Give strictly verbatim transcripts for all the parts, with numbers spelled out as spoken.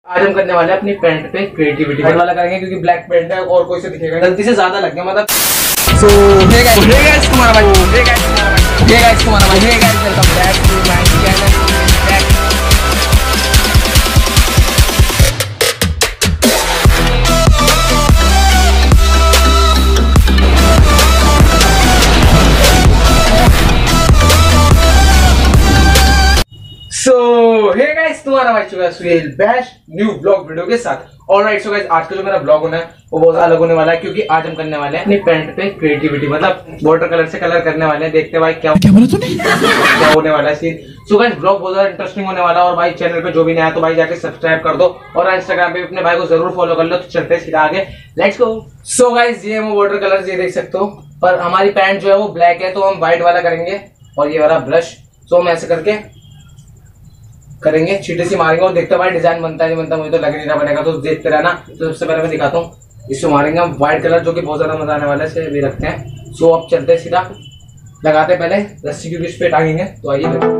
आज हम करने वाले हैं अपनी पैंट पे क्रिएटिविटी वाला करेंगे क्योंकि ब्लैक पैंट है और कोई से दिखेगा गलती से ज्यादा लग गया मतलब। सो हे गाइस हे गाइस तुम्हारा भाई हे गाइस हे गाइस तुम्हारा भाई hey guys welcome back to my channel. So hey guys तुम्हारा भाई चुका सुहेल बैश न्यू ब्लॉग वीडियो के साथ। ऑलराइट सो गाइस आज का जो मेरा ब्लॉग होना है वो बहुत अलग होने वाला है क्योंकि आज हम करने वाले हैं अपनी पैंट पे क्रिएटिविटी मतलब वाटर कलर से कलर करने वाले हैं। देखते भाई क्या क्या बोला तूने क्या होने वाला है सीन। सो गाइस ब्लॉग बहुत ज्यादा इंटरेस्टिंग होने वाला है और भाई चैनल पे जो भी नया है तो भाई जाके सब्सक्राइब कर दो और इंस्टाग्राम पे अपने भाई को जरूर फॉलो कर लो। तो चलते हैं सीधा आगे, लेट्स गो। सो गाइस ये हम वाटर कलर ये देख सकते हो पर हमारी पैंट जो है वो ब्लैक है तो हम व्हाइट वाला करेंगे और ये वाला ब्रश सो हम ऐसे करके करेंगे, छींटे सी मारेंगे और देखते भाई डिजाइन बनता है नहीं बनता, मुझे तो लग नहीं रहा बनेगा तो देखते रहना। तो सबसे पहले मैं दिखाता हूँ इससे मारेंगे हम व्हाइट कलर जो कि बहुत ज्यादा मजा आने वाला है, इसे भी रखते हैं। सो अब चलते हैं सीधा लगाते हैं पहले रस्सी की इस पे टांगेंगे तो आइए।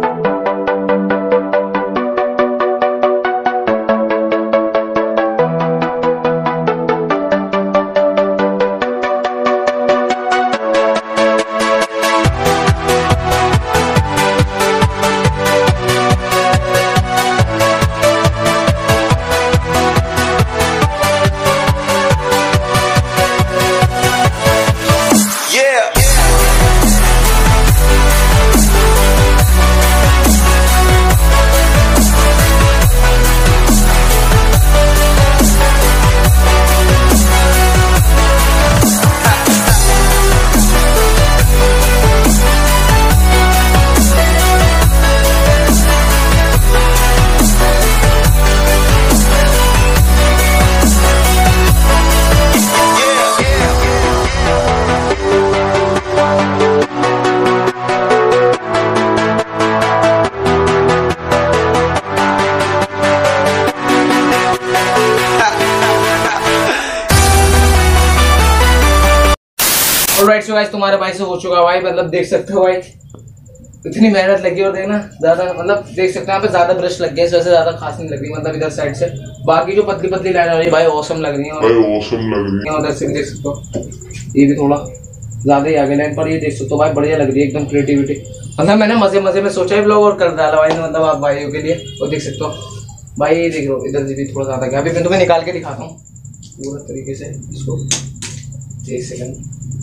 ऑलराइट सो गाइस तुम्हारे भाई से हो चुका भाई, मतलब देख सकते हो भाई इतनी मेहनत लगी और देखना ज्यादा मतलब देख सकते हैं यहाँ पे ज्यादा ब्रश लग गए, इस वजह से ज्यादा खास नहीं लग रही मतलब इधर साइड से। बाकी जो पतली पतली लाइन हो रही भाई औसम लग रही है और औसम लग रही है। उधर से भी देख सकते हो ये भी थोड़ा ज्यादा ही आगे लाइन पर ये देख सकते हो भाई बढ़िया लग रही है एकदम क्रिएटिविटी। मतलब मैंने मजे मजे में सोचा है ब्लॉग और कर डाला भाई मतलब आप भाइयों के लिए। और देख सकते हो भाई देख लो इधर से भी थोड़ा ज्यादा गया, अभी मैं तुम्हें निकाल के दिखाता हूँ पूरा तरीके से इसको। एक सेकंड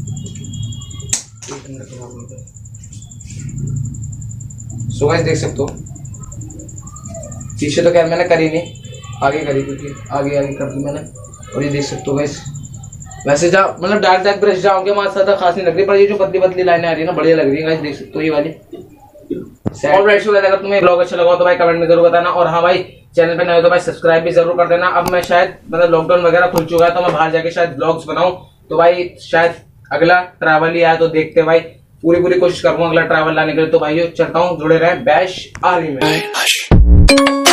सो गाइस देख सकते हो पीछे तो क्या मैंने करी नहीं आगे करी क्योंकि आगे आगे कर दी मैंने। और ये देख सकते हो गाइस वैसे जा मतलब डार्क डार्क ब्रश जाओगे वहां ज्यादा खास नहीं लग रही पर ये जो पतली पतली लाइनें आ रही है ना बढ़िया लग रही है गाइस, देख सकते हो ये वाली। ऑलराइट सो गाइस अगर तुम्हें ब्लॉग अच्छा लगा तो भाई कमेंट में जरूर बताना और हाँ भाई चैनल पे नए हो तो भाई सब्सक्राइब भी जरूर कर देना। अब मैं शायद मतलब लॉकडाउन वगैरह खुल चुका है तो मैं बाहर जाके शायद ब्लॉग्स बनाऊं तो भाई शायद अगला ट्रैवल ही आया तो देखते भाई पूरी पूरी कोशिश करूंगा अगला ट्रैवल लाने के लिए। तो भाई चलता हूँ, जुड़े रहे बैश आर्मी में।